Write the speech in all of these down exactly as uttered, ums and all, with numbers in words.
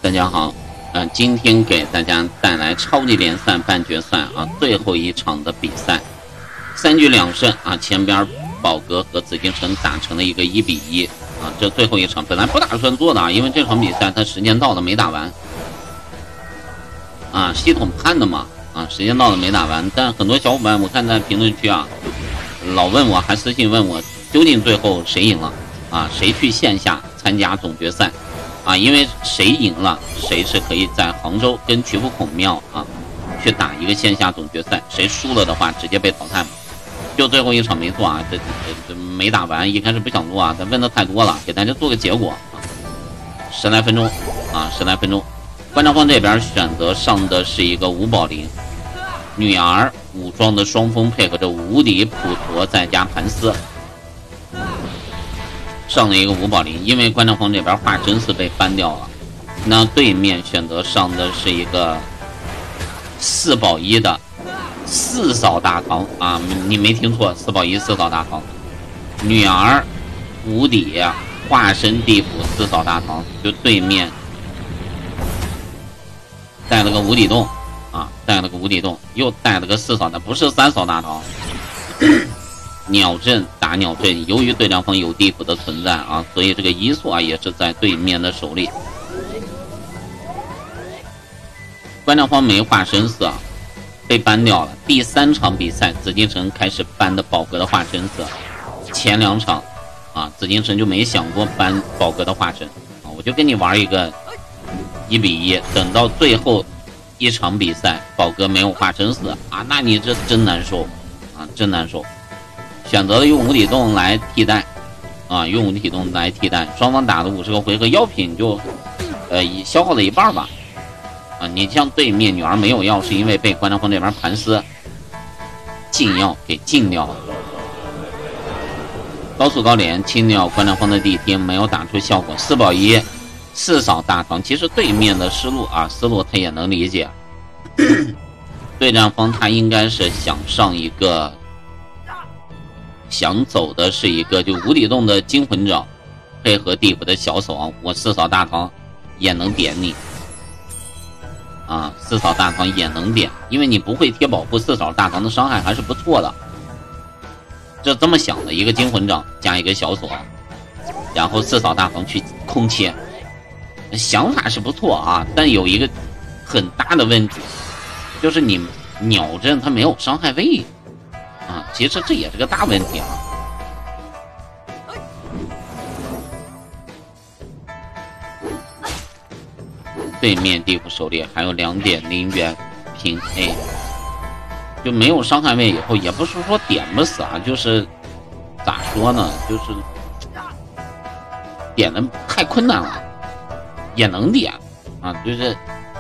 大家好，呃，今天给大家带来超级联赛半决赛啊最后一场的比赛，三局两胜啊，前边宝格和紫禁城打成了一个一比一啊，这最后一场本来不打算做的啊，因为这场比赛它时间到了没打完啊，系统判的嘛啊，时间到了没打完，但很多小伙伴我看在评论区啊，老问我还私信问我究竟最后谁赢了啊，谁去线下参加总决赛。啊，因为谁赢了，谁是可以在杭州跟曲阜孔庙啊去打一个线下总决赛，谁输了的话直接被淘汰嘛。就最后一场没做啊，这这这没打完，一开始不想做啊，但问的太多了，给大家做个结果啊。十来分钟啊，十来分钟，关张方这边选择上的是一个吴宝林，女儿武装的双峰配合着无敌普陀再加盘丝。上了一个吴宝林，因为关张方这边化真嗣被搬掉了，那对面选择上的是一个四保一的四扫大唐啊，你没听错，四保一四扫大唐，女儿无敌化身地府四扫大唐，就对面带了个无底洞啊，带了个无底洞，又带了个四扫的，不是三扫大唐。鸟阵打鸟阵，由于对战方有地府的存在啊，所以这个移速啊也是在对面的手里。关张方没化身嗣啊，被搬掉了。第三场比赛，紫禁城开始搬的宝格的化身嗣。前两场啊，紫禁城就没想过搬宝格的化身啊，我就跟你玩一个一比一。等到最后一场比赛，宝格没有化身嗣啊，那你这真难受啊，真难受。选择了用无底洞来替代，啊，用无底洞来替代，双方打了五十个回合，药品就，呃，消耗了一半吧，啊，你像对面女儿没有药，是因为被关张方这边盘丝禁药给禁掉了，高速高连清掉关张方的地天，没有打出效果，四保一四扫大唐，其实对面的思路啊，思路他也能理解，对战方他应该是想上一个。想走的是一个就无底洞的金魂掌，配合地府的小手，我四扫大唐也能点你啊，四扫大唐也能点，因为你不会贴保护，四扫大唐的伤害还是不错的。就这么想的，一个金魂掌加一个小锁，然后四扫大唐去空切，想法是不错啊，但有一个很大的问题，就是你鸟阵它没有伤害位。啊，其实这也是个大问题啊！对面地府手里还有两点零元平 A， 就没有伤害位以后，也不是说点不死啊，就是咋说呢，就是点的太困难了，也能点啊，就是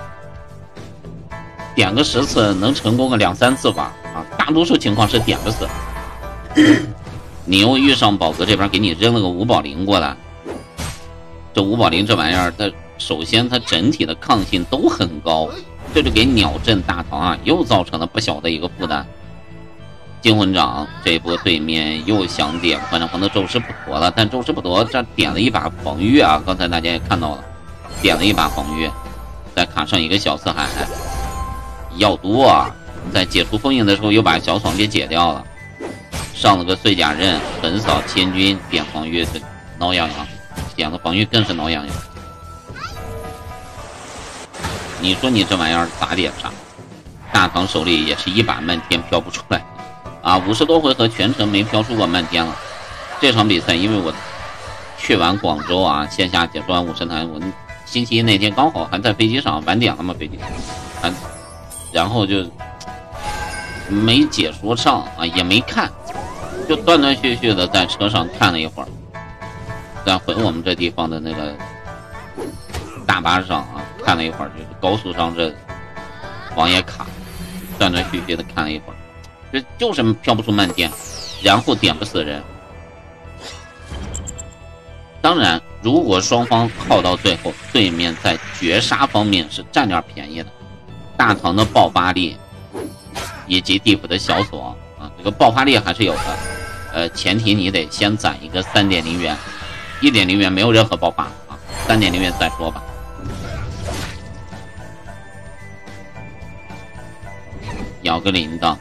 点个十次能成功个两三次吧。大多数情况是点不死，你又遇上宝格这边给你扔了个五宝灵过来，这五宝灵这玩意儿，它首先它整体的抗性都很高，这就给鸟阵大唐啊又造成了不小的一个负担。金魂掌这一波对面又想点关张方的宙斯普陀了，但宙斯普陀这点了一把防御啊，刚才大家也看到了，点了一把防御，再卡上一个小四海，要多啊。在解除封印的时候又把小爽给解掉了，上了个碎甲刃横扫千军，点防御这挠痒痒，点了防御更是挠痒痒。你说你这玩意儿咋点啥？大唐手里也是一把漫天飘不出来啊，五十多回合全程没飘出过漫天了。这场比赛因为我去完广州啊，线下解说完五十台，我星期一那天刚好还在飞机上，晚点了嘛飞机上，然后就。没解说上啊，也没看，就断断续续的在车上看了一会儿，在回我们这地方的那个大巴上啊看了一会儿，就是高速上这网也卡，断断续续的看了一会儿，就就是飘不出漫天，然后点不死人。当然，如果双方耗到最后，对面在绝杀方面是占点便宜的，大唐的爆发力。以及地府的小锁啊，这个爆发力还是有的，呃，前提你得先攒一个三点零元，一点零元没有任何爆发啊，三点零元再说吧。 摇个铃铛。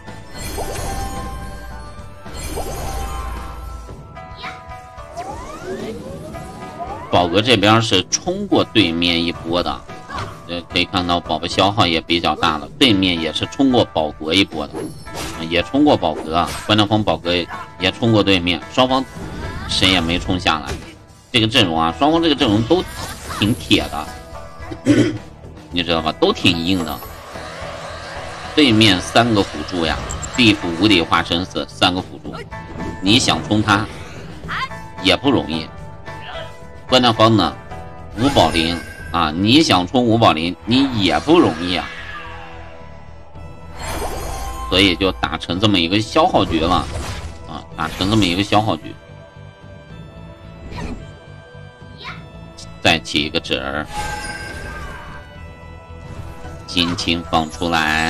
宝哥这边是冲过对面一波的啊，呃，可以看到宝宝消耗也比较大了，对面也是冲过保国一波的，啊、也冲过保格啊，关张峰保格也冲过对面，双方谁也没冲下来。这个阵容啊，双方这个阵容都挺铁的，你知道吧？都挺硬的。对面三个辅助呀，地府无敌化身死三个辅助，你想冲他也不容易。关张峰呢，五保龄啊，你想冲五保龄你也不容易啊，所以就打成这么一个消耗局了啊，打成这么一个消耗局。再起一个纸儿，轻轻放出来。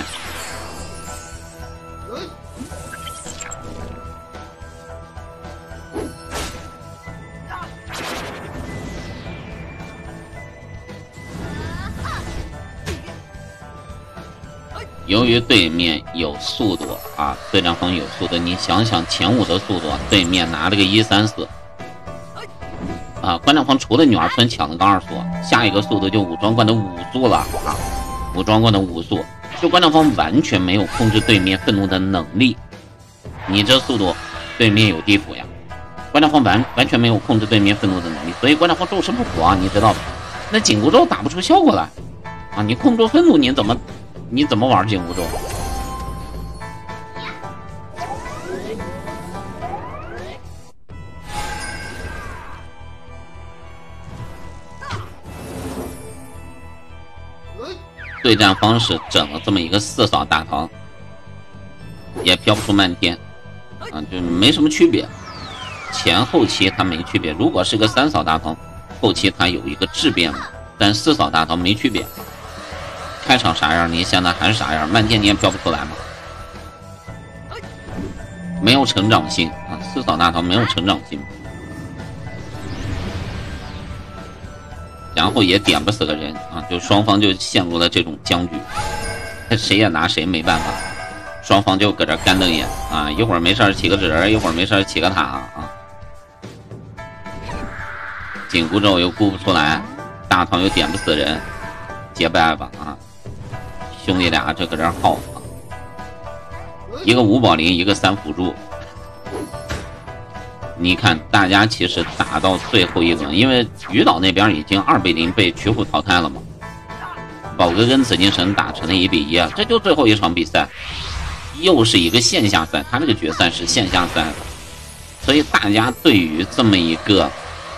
由于对面有速度啊，对战方有速度，你想想前五的速度，对面拿了个一三四啊，关战方除了女儿村抢了个二速，下一个速度就武装关的五速了啊，武装关的五速，就关战方完全没有控制对面愤怒的能力。你这速度，对面有地府呀，关战方完完全没有控制对面愤怒的能力，所以关战方众生不服啊，你知道吧？那紧箍咒打不出效果来啊，你控制愤怒你怎么？你怎么玩紧箍咒？对战方式整了这么一个四扫大唐，也飘不出漫天啊，就没什么区别。前后期它没区别，如果是个三扫大唐，后期它有一个质变嘛，但四扫大唐没区别。开场啥样，你现在还是啥样，漫天你也飘不出来嘛，没有成长性啊！四扫大唐没有成长性，然后也点不死个人啊，就双方就陷入了这种僵局，谁也拿谁没办法，双方就搁这干瞪眼啊，一会儿没事起个纸，一会儿没事起个塔啊，紧箍咒又顾不出来，大唐又点不死人，结拜吧啊！兄弟俩这搁这耗啊，一个五保龄，一个三辅助。你看，大家其实打到最后一轮，因为鱼岛那边已经二比零被曲虎淘汰了嘛，宝哥跟紫禁城打成了一比一，这就最后一场比赛，又是一个线下赛，他这个决赛是线下赛，所以大家对于这么一个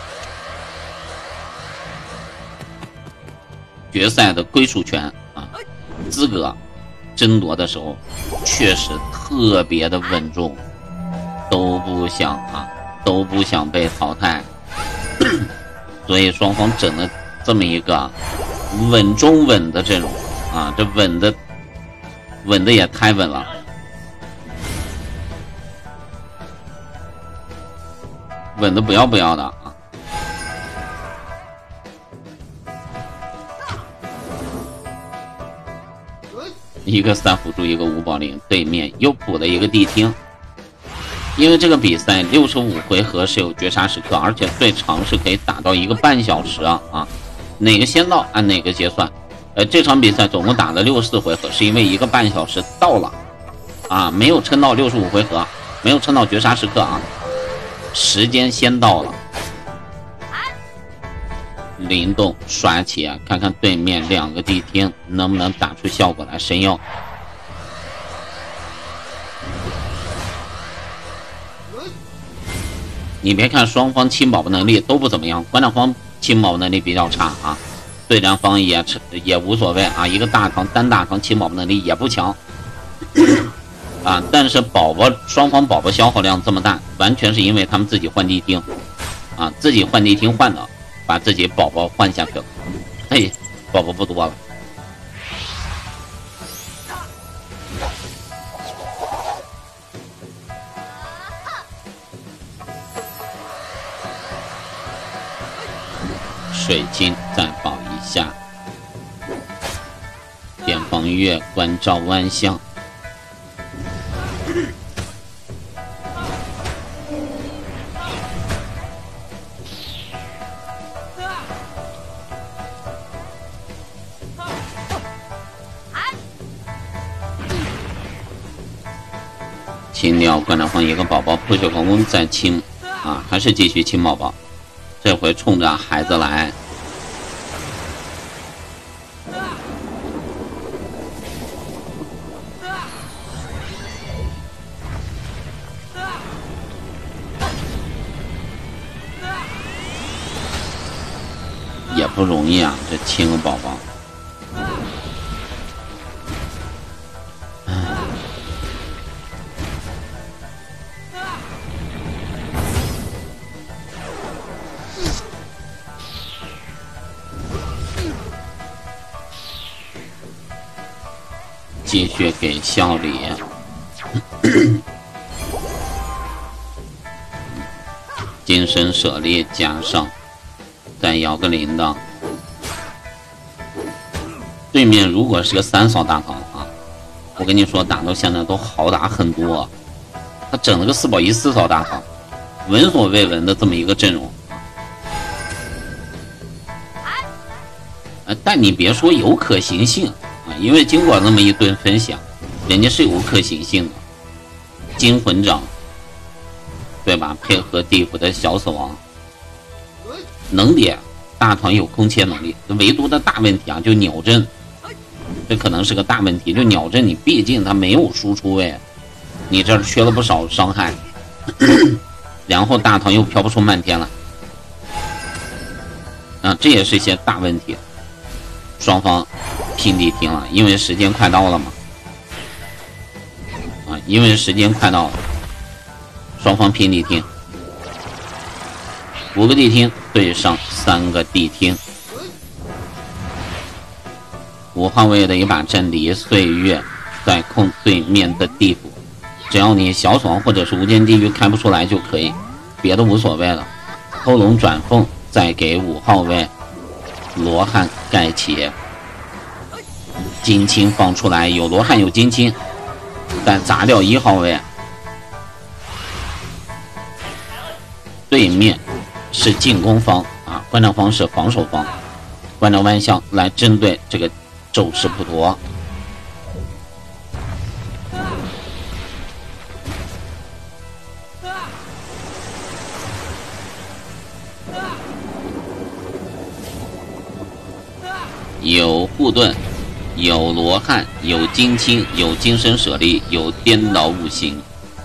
决赛的归属权啊。资格争夺的时候确实特别的稳重，都不想啊都不想被淘汰，所以双方整了这么一个稳中稳的阵容啊，这稳的稳的也太稳了，稳的不要不要的啊。一个三辅助，一个五保龄，对面又补了一个地听。因为这个比赛六十五回合是有绝杀时刻，而且最长是可以打到一个半小时啊啊！哪个先到按哪个结算。呃，这场比赛总共打了六十四回合，是因为一个半小时到了啊，没有撑到六十五回合，没有撑到绝杀时刻啊，时间先到了。灵动刷起啊，看看对面两个地听能不能打出效果来。神佑，你别看双方清宝宝能力都不怎么样，关战方清宝宝能力比较差啊，对战方也也无所谓啊，一个大唐单大唐清宝宝能力也不强啊，但是宝宝双方宝宝消耗量这么大，完全是因为他们自己换地听啊，自己换地听换的。把自己宝宝换下去了，嘿，宝宝不多了。水晶再保一下，边防月关照万象， 清掉馆长方一个宝宝，破血狂攻再清啊，还是继续清宝宝，这回冲着孩子来。也不容易啊，这清个宝宝。继续给笑礼，精神舍利加上，再摇个铃铛。对面如果是个三扫大唐啊，我跟你说打到现在都好打很多。他整了个四保一四扫大唐，闻所未闻的这么一个阵容。呃，但你别说有可行性。因为经过那么一顿分享，人家是有可行性的。金魂掌，对吧？配合地府的小死亡，能点大唐有空切能力，唯独的大问题啊，就鸟阵，这可能是个大问题。就鸟阵，你毕竟它没有输出位，你这儿缺了不少伤害，然后大唐又飘不出漫天了，啊，这也是一些大问题。双方拼地听了，因为时间快到了嘛，啊，因为时间快到了，双方拼地听，五个地听对上三个地听，五号位的一把战敌岁月在控对面的地府，只要你小爽或者是无间地狱开不出来就可以，别的无所谓了。偷龙转凤再给五号位罗汉盖起，金青放出来，有罗汉有金青，再砸掉一号位。对面是进攻方啊，关照方是防守方，关照万象来针对这个咒师普陀。有护盾，有罗汉，有金青，有精神舍利，有颠倒五行。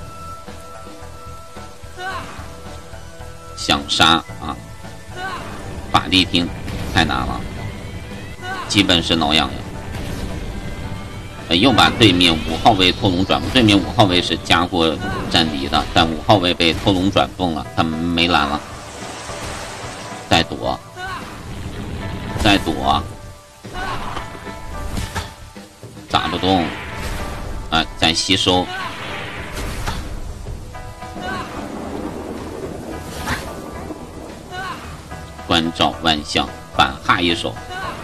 想杀啊，法地听太难了，基本是挠痒痒。呃，又把对面五号位拖龙转凤，对面五号位是加过战敌的，但五号位被拖龙转凤了，他没拦了，再躲，再躲。打不动，啊，再吸收，关照万象，反哈一手，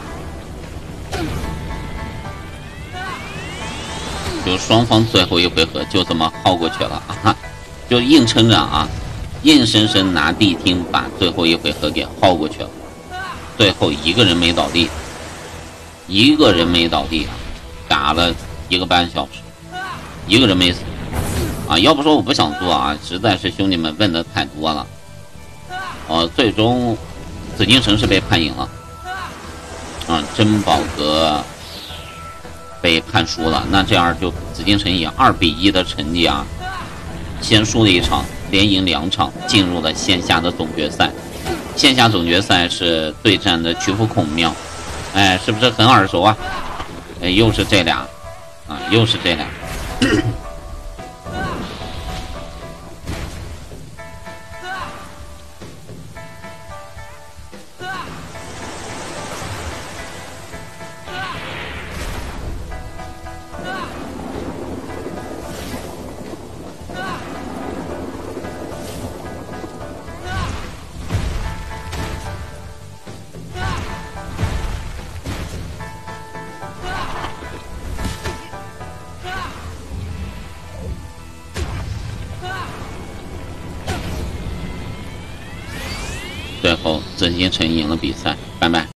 就双方最后一回合就这么耗过去了啊，就硬撑着啊，硬生生拿地听把最后一回合给耗过去了，最后一个人没倒地，一个人没倒地啊。打了一个半小时，一个人没死啊！要不说我不想做啊，实在是兄弟们问的太多了。呃，最终紫禁城是被判赢了，啊，珍宝阁被判输了。那这样就紫禁城以二比一的成绩啊，先输了一场，连赢两场，进入了线下的总决赛。线下总决赛是对战的曲阜孔庙，哎，是不是很耳熟啊？哎，又是这俩，啊，又是这俩。最后紫禁城赢了比赛，拜拜。